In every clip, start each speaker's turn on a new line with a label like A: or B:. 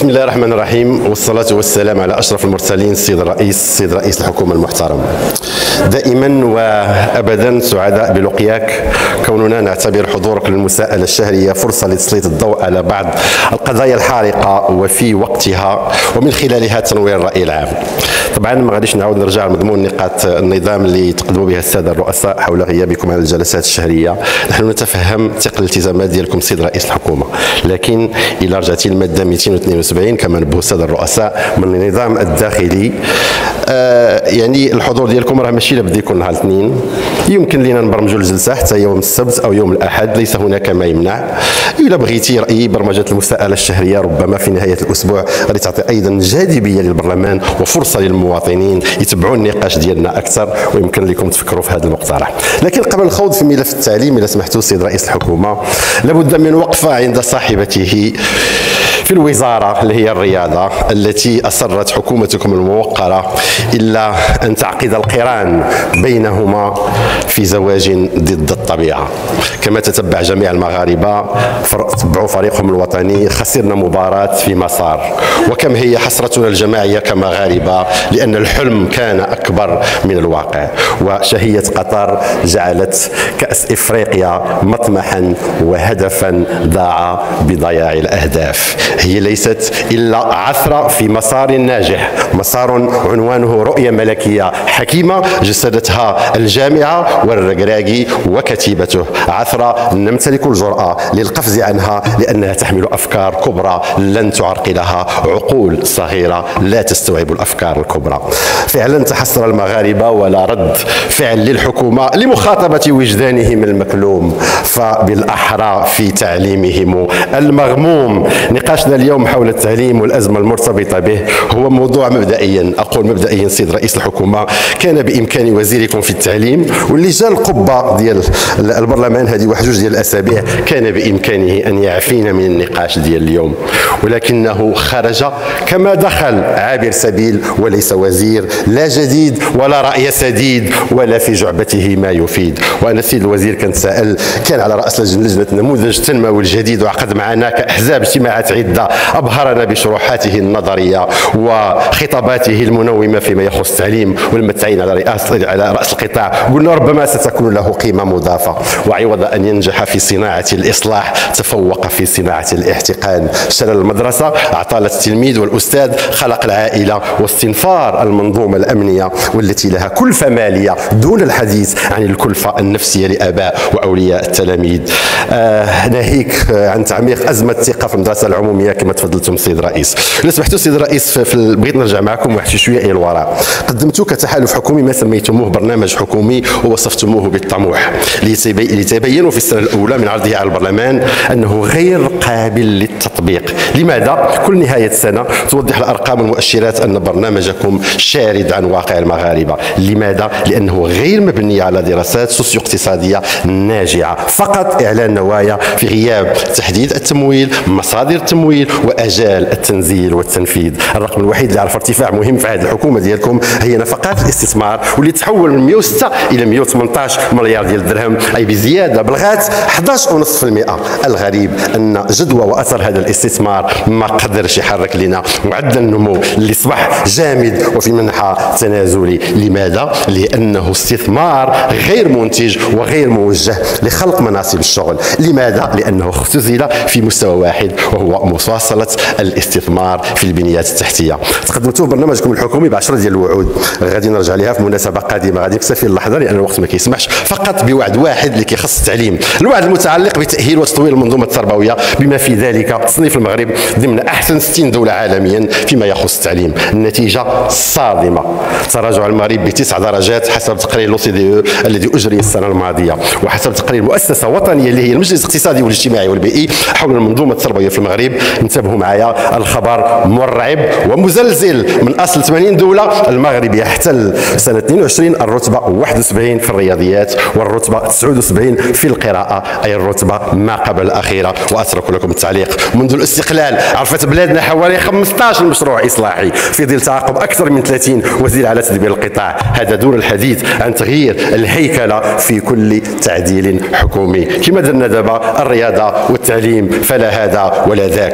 A: بسم الله الرحمن الرحيم، والصلاة والسلام على أشرف المرسلين، سيد رئيس الحكومة المحترم. دائما وأبدا سعداء بلقياك، كوننا نعتبر حضورك للمساءلة الشهرية فرصة لتسليط الضوء على بعض القضايا الحارقة وفي وقتها، ومن خلالها تنوير الرأي العام. طبعا ما غاديش نعاود نرجع لمضمون نقاط النظام اللي تقدموا بها السادة الرؤساء حول غيابكم عن الجلسات الشهرية. نحن نتفهم ثقل الالتزامات ديالكم سيد رئيس الحكومة، لكن إلى رجعتي المادة 272 كما نبهوا السادة الرؤساء من النظام الداخلي، يعني الحضور ديالكم راه ماشي لا بدا يكون نهار الاثنين، يمكن لنا نبرمجوا الجلسة حتى يوم السبت أو يوم الأحد، ليس هناك ما يمنع. إلا بغيتي رأيي برمجة المساءلة الشهرية ربما في نهاية الأسبوع غادي تعطي أيضا جاذبية للبرلمان وفرصة للمواطنين يتبعوا النقاش ديالنا أكثر، ويمكن لكم تفكروا في هذا المقترح. لكن قبل الخوض في ملف التعليم إذا سمحتوا سيد رئيس الحكومة، لابد من وقفة عند صاحبته في الوزارة اللي هي الرياضة، التي أصرت حكومتكم الموقرة إلا أن تعقد القران بينهما في زواج ضد الطبيعة. كما تتبع جميع المغاربة تبعوا فريقهم الوطني، خسرنا مباراة في مسار، وكم هي حسرتنا الجماعية كمغاربة لأن الحلم كان أكبر من الواقع، وشهية قطر جعلت كأس إفريقيا مطمحا وهدفا ضاع بضياع الأهداف. هي ليست إلا عثرة في مسار ناجح، مسار عنوانه رؤية ملكية حكيمة جسدتها الجامعة والرقراقي وكتيبته، عثرة نمتلك الجرأة للقفز عنها لأنها تحمل أفكار كبرى لن تعرقلها عقول صغيرة لا تستوعب الأفكار الكبرى. فعلا تحسر المغاربة ولا رد فعل للحكومة لمخاطبة وجدانهم المكلوم، فبالأحرى في تعليمهم المغموم. نقاشنا اليوم حول التعليم والأزمة المرتبطة به هو موضوع مبدئيا، أقول مبدئيا سيد رئيس الحكومة، كان بإمكان وزيركم في التعليم واللي جا القبة ديال البرلمان هذه واحد جوج ديال الأسابيع كان بإمكانه أن يعفينا من النقاش ديال اليوم، ولكنه خرج كما دخل عابر سبيل وليس وزير، لا جديد ولا رأي سديد ولا في جعبته ما يفيد. وأنا السيد الوزير كنتساءل، كان على رأس لجنة نموذج التنموي الجديد وعقد معنا كأحزاب اجتماعات عدة أبهرنا بشروحاته النظرية وخطاباته المنومة فيما يخص التعليم والمتعين على رأس القطاع. قلنا ربما ستكون له قيمة مضافة، وعوض أن ينجح في صناعة الإصلاح تفوق في صناعة الاحتقان. شلل المدرسة، أعطال التلميذ والأستاذ، خلق العائلة واستنفار المنظومة الأمنية والتي لها كلفة مالية دون الحديث عن الكلفة النفسية لآباء وأولياء التلاميذ. ناهيك عن تعميق أزمة الثقة في المدرسة العمومية كما تفضلتم سيد الرئيس. إذا سمحتوا سيد الرئيس، بغيت نرجع معكم واحد شوية إلى الوراء. قدمتوا كتحالف حكومي ما سميتموه برنامج حكومي ووصفتموه بالطموح، لتبينوا في السنة الأولى من عرضه على البرلمان أنه غير قابل للتطبيق. لماذا؟ كل نهاية سنة توضح الأرقام والمؤشرات أن برنامجكم شارد عن واقع المغاربة. لماذا؟ لأنه غير مبني على دراسات سوسيو اقتصادية ناجعة، فقط إعلان نوايا في غياب تحديد التمويل، مصادر التمويل، وأجال التنزيل والتنفيذ. الرقم الوحيد اللي عرف ارتفاع مهم في هذه الحكومة ديالكم هي نفقات الاستثمار، واللي تحول من 106 إلى 118 مليار ديال الدرهم، أي بزيادة بلغات 11.5%. الغريب أن جدوى وأثر هذا الاستثمار ما قدرش يحرك لنا معدل النمو اللي أصبح جامد وفي منحى تنازلي. لماذا؟ لأنه استثمار غير منتج وغير موجه لخلق مناصب الشغل. لماذا؟ لأنه اختزل في مستوى واحد وهو مواصلة الاستثمار في البنيات التحتية. تقدمتوا برنامجكم الحكومي ب10 ديال الوعود، غادي نرجع لها في مناسبة قادمة، غادي نكتفي اللحظة لأن الوقت ما كيسمحش، فقط بوعد واحد اللي كيخص التعليم، الوعد المتعلق بتأهيل وتطوير المنظومة التربوية بما في ذلك تصنيف المغرب ضمن أحسن 60 دولة عالميا فيما يخص التعليم. النتيجة صادمة، تراجع المغرب ب9 درجات حسب تقرير l'OCDE الذي أجري السنة الماضية، وحسب تقرير مؤسسة وطنية اللي هي المجلس الاقتصادي والاجتماعي والبيئي حول المنظومة التربوية في المغرب. انتبهوا معايا، الخبر مرعب ومزلزل. من أصل 80 دولة المغرب يحتل سنة 22 الرتبة 71 في الرياضيات والرتبة 79 في القراءة، أي الرتبة ما قبل الأخيرة. وأترك لكم التعليق. منذ الاستقلال عرفت بلادنا حوالي 15 مشروع إصلاحي في ظل تعاقب أكثر من 30 وزير على تدبير القطاع. هذا دون الحديث عن تغيير الهيكلة في كل تعديل حكومي كما درنا دابا الرياضة والتعليم، فلا هذا ولا ذاك.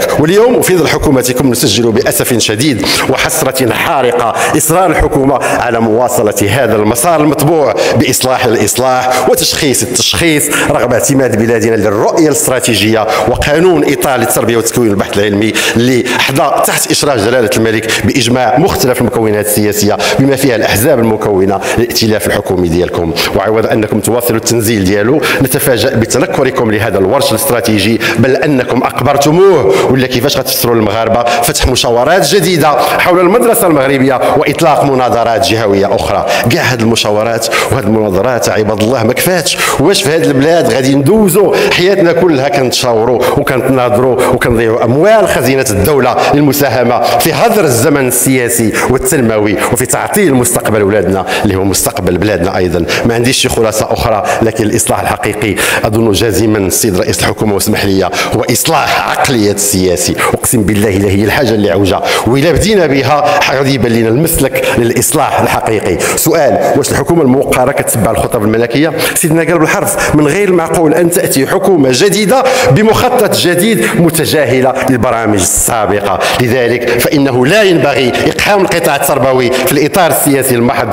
A: ذاك. واليوم في ظل حكومتكم نسجل بأسف شديد وحسرة حارقة إصرار الحكومة على مواصلة هذا المسار المتبوع بإصلاح الإصلاح وتشخيص التشخيص رغم اعتماد بلادنا للرؤية الاستراتيجية وقانون إطار للتربية وتكوين البحث العلمي اللي حظى تحت إشراف جلالة الملك بإجماع مختلف المكونات السياسية بما فيها الأحزاب المكونة للائتلاف الحكومي ديالكم. وعوض أنكم تواصلوا التنزيل ديالو نتفاجأ بتنكركم لهذا الورش الاستراتيجي، بل أنكم أقبرتموه. ولا كيفاش غتفسروا للمغاربة فتح مشاورات جديدة حول المدرسة المغربية وإطلاق مناظرات جهوية أخرى؟ كاع هذه المشاورات وهذه المناظرات عباد الله ما كفاتش. واش في هذه البلاد غادي ندوزوا حياتنا كلها كنتشاوروا وكنتناظروا وكنضيعوا أموال خزينة الدولة للمساهمة في هدر الزمن السياسي والتنموي وفي تعطيل مستقبل أولادنا اللي هو مستقبل بلادنا أيضا؟ ما عنديش شي خلاصة أخرى، لكن الإصلاح الحقيقي أظن جازما السيد رئيس الحكومة واسمح لي هو إصلاح عقلية السياسي. أقسم بالله إلا هي الحاجة اللي عوجة، وإلا بدينا بها غادي يبان لنا المسلك للإصلاح الحقيقي. سؤال: واش الحكومة الموقرة كتتبع الخطب الملكية؟ سيدنا قال بالحرف: من غير المعقول أن تأتي حكومة جديدة بمخطط جديد متجاهلة للبرامج السابقة. لذلك فإنه لا ينبغي إقحام القطاع التربوي في الإطار السياسي المحض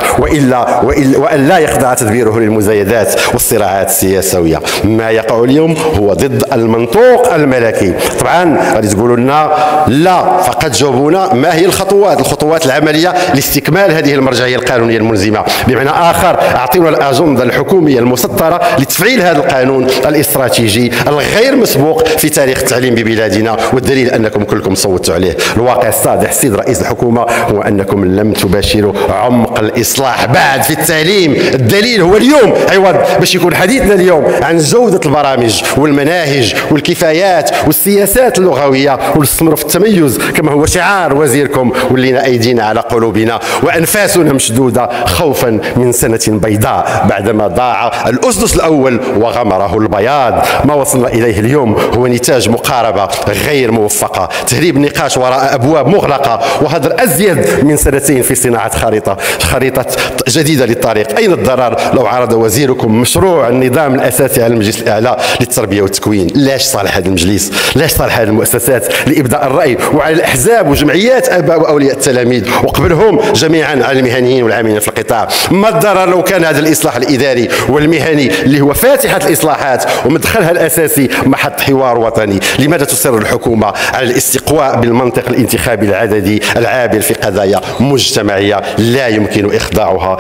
A: وأن لا يخضع تدبيره للمزايدات والصراعات السياسية. ما يقع اليوم هو ضد المنطوق الملكي. طبعا غادي تقولوا لنا لا، فقد جاوبونا ما هي الخطوات العملية لاستكمال هذه المرجعية القانونية الملزمة. بمعنى آخر أعطينا الأجندة الحكومية المسطرة لتفعيل هذا القانون الاستراتيجي الغير مسبوق في تاريخ التعليم ببلادنا، والدليل أنكم كلكم صوتوا عليه. الواقع الصادح سيد رئيس الحكومة هو أنكم لم تباشروا عمق الإصلاح بعد في التعليم. الدليل هو اليوم، عوض باش يكون حديثنا اليوم عن جودة البرامج والمناهج والكفايات والسياسات اللغوية ونستمروا في التميز كما هو شعار وزيركم، ولينا أيدينا على قلوبنا وأنفاسنا مشدودة خوفا من سنة بيضاء بعدما ضاع الأسدس الأول وغمره البياض. ما وصلنا إليه اليوم هو نتاج مقاربة غير موفقة، تهريب نقاش وراء أبواب مغلقة، وهدر أزيد من سنتين في صناعة خريطة جديدة للطريق. أين الضرر لو عرض وزيركم مشروع النظام الأساسي على المجلس الأعلى للتربية والتكوين؟ لاش صالح هذا المجلس؟ لاش صالح هذه المؤسسات لإبداء الرأي وعلى الأحزاب وجمعيات آباء وأولياء التلاميذ وقبلهم جميعا على المهنيين والعاملين في القطاع؟ ما الضرر لو كان هذا الإصلاح الإداري والمهني اللي هو فاتحة الإصلاحات ومدخلها الأساسي محط حوار وطني؟ لماذا تصر الحكومة على الاستقواء بالمنطق الانتخابي العددي العابر في قضايا مجتمعية لا يمكن إخضاعها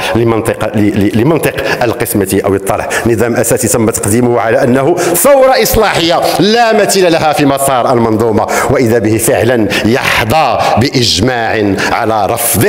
A: لمنطق القسمة أو الطرح؟ نظام أساسي تم تقديمه على أنه ثورة إصلاحية لا مثيل لها في مسار المنظومة، وإذا به فعلا يحظى بإجماع على رفضه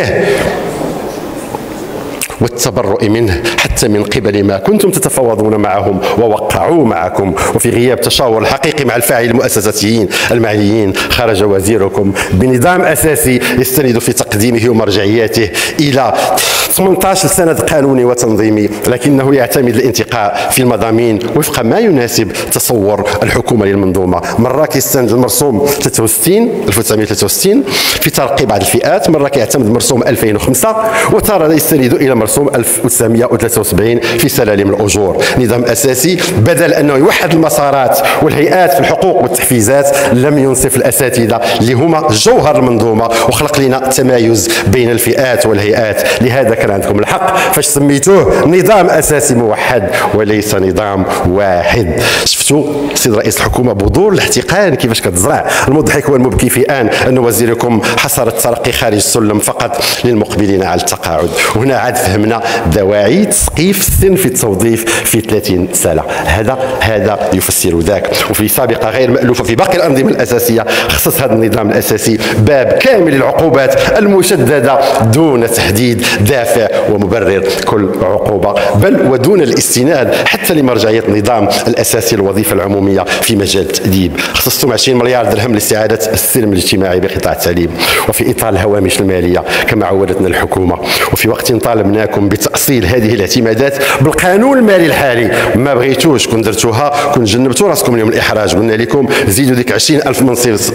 A: والتبرؤ منه حتى من قبل ما كنتم تتفاوضون معهم ووقعوا معكم. وفي غياب تشاور الحقيقي مع الفاعلين المؤسساتيين المعنيين خرج وزيركم بنظام أساسي يستند في تقديمه ومرجعياته إلى 18 سند قانوني وتنظيمي، لكنه يعتمد الانتقاء في المضامين وفق ما يناسب تصور الحكومة للمنظومة. مرة كيستند المرسوم 1963 في ترقي بعض الفئات، مرة كيعتمد مرسوم 2005، وتارة يستند إلى مرسوم 1973 في سلالم الأجور. نظام أساسي بدل أنه يوحد المسارات والهيئات في الحقوق والتحفيزات لم ينصف الأساتذة اللي هما جوهر المنظومة وخلق لنا تمايز بين الفئات والهيئات. لهذا كان عندكم الحق فاش سميتوه نظام أساسي موحد وليس نظام واحد. شفتوا سيد رئيس الحكومة بذور الاحتقان كيفاش كتزرع؟ المضحك والمبكي في آن أن وزيركم حصر الترقي خارج السلم فقط للمقبلين على التقاعد. وهنا عاد فهمنا دواعي تسقيف السن في التوظيف في 30 سنة. هذا يفسر ذاك. وفي سابقة غير مألوفة في باقي الأنظمة الأساسية خصص هذا النظام الأساسي باب كامل للعقوبات المشددة دون تحديد دافع ومبرر كل عقوبة، بل ودون الاستناد حتى لمرجعية النظام الأساسي الوظيفة العمومية في مجال التأديب. خصصتم 20 مليار درهم لاستعادة السلم الاجتماعي بقطاع التعليم وفي إطار الهوامش المالية كما عودتنا الحكومة. وفي وقت طالبناكم بتأصيل هذه الاعتمادات بالقانون المالي الحالي ما بغيتوش، كون درتوها كون جنبتوا راسكم اليوم الإحراج. قلنا لكم زيدوا ديك 20,000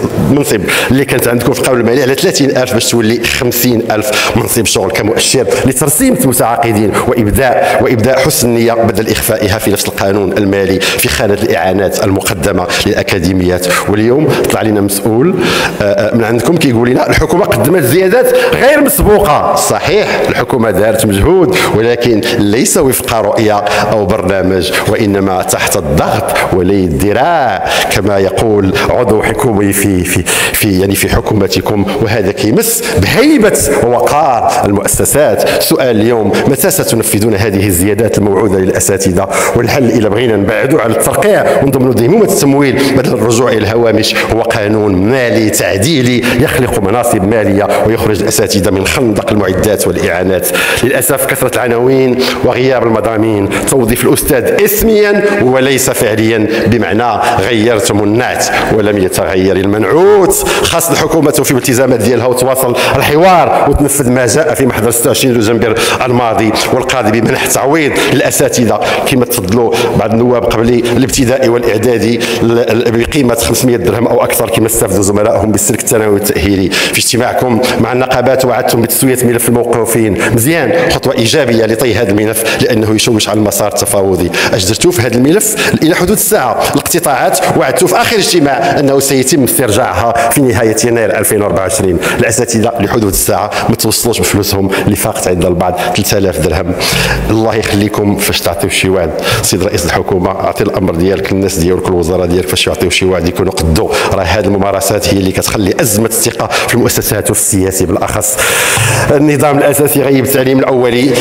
A: منصب اللي كانت عندكم في القانون المالي على 30,000 باش تولي 50,000 منصب شغل كمؤشر لترسيم المتعاقدين وابداء حسن النيه بدل اخفائها في نفس القانون المالي في خانه الاعانات المقدمه للاكاديميات. واليوم طلع لنا مسؤول من عندكم كيقول لنا الحكومه قدمت زيادات غير مسبوقه. صحيح الحكومه دارت مجهود، ولكن ليس وفق رؤيه او برنامج، وانما تحت الضغط ولي الذراع كما يقول عضو حكومي في حكومتكم، وهذا كيمس بهيبه ووقار المؤسسات. سؤال اليوم: متى ستنفذون هذه الزيادات الموعوده للاساتذه؟ والحل اذا بغينا نبعدوا على الترقيع ونضمنوا ديمومه التمويل بدل الرجوع الى الهوامش هو قانون مالي تعديلي يخلق مناصب ماليه ويخرج الاساتذه من خندق المعدات والاعانات. للاسف كثره العناوين وغياب المضامين، توظيف الاستاذ اسميا وليس فعليا، بمعنى غيرتم النعت ولم يتغير المنعوت. خاص الحكومه في الالتزامات ديالها وتواصل الحوار وتنفذ ما جاء في محضر 26 دجنبر الماضي والقاضي بمنح تعويض للاساتذه كما تفضلوا بعض النواب قبلي الابتدائي والاعدادي بقيمه 500 درهم او اكثر كما استفدوا زملائهم بالسلك الثانوي والتاهيلي. في اجتماعكم مع النقابات وعدتم بتسويه ملف الموقوفين. مزيان، خطوه ايجابيه لطي هذا الملف لانه يشوش على المسار التفاوضي. اجدرتوا في هذا الملف الى حدود الساعه. الاقتطاعات وعدتوا في اخر اجتماع انه سيتم استرجاعها في نهايه يناير 2024. الاساتذه لحدود الساعه ما توصلوش بفلوسهم اللي فاقت عند البعض 3000 درهم. الله يخليكم فاش تعطيو شي وعد سيد رئيس الحكومه، اعطي الامر ديالك للناس ديالك الوزراء ديالك فاش يعطيو شي وعد يكونوا قدو. راه هذه الممارسات هي اللي كتخلي ازمه الثقه في المؤسسات وفي السياسي بالاخص. النظام الاساسي غيب التعليم الاولي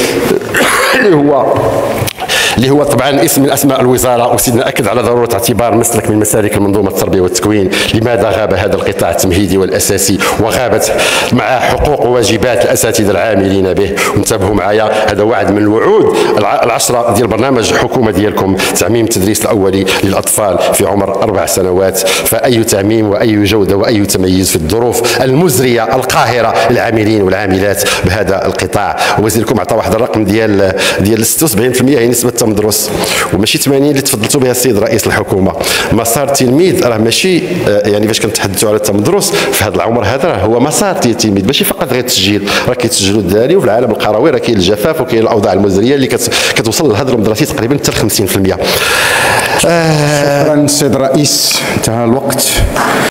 A: اللي هو طبعا اسم من اسماء الوزاره، وسيدنا اكد على ضروره اعتبار مسلك من مسالك المنظومه التربيه والتكوين. لماذا غاب هذا القطاع التمهيدي والاساسي وغابت مع حقوق وواجبات الاساتذه العاملين به؟ وانتبهوا معايا، هذا وعد من الوعود العشره ديال برنامج الحكومه ديالكم، تعميم التدريس الاولي للاطفال في عمر 4 سنوات. فاي تعميم واي جوده واي تمييز في الظروف المزريه القاهره للعاملين والعاملات بهذا القطاع. وزيركم عطى واحد الرقم ديال 76% هي نسبه التمدرس، وماشي 80 اللي تفضلتوا بها السيد رئيس الحكومه. مسار التلميذ راه ماشي يعني فاش كنتحدثوا على التمدرس في هذا العمر هذا راه هو مسار ديال التلميذ، ماشي فقط غير التسجيل، راه كيتسجلوا الدراري وفي العالم القروي راه كاين الجفاف وكاين الاوضاع المزريه اللي كتوصل للهدر المدرسي تقريبا حتى ل 50%.
B: شكرا السيد الرئيس، انتهى الوقت.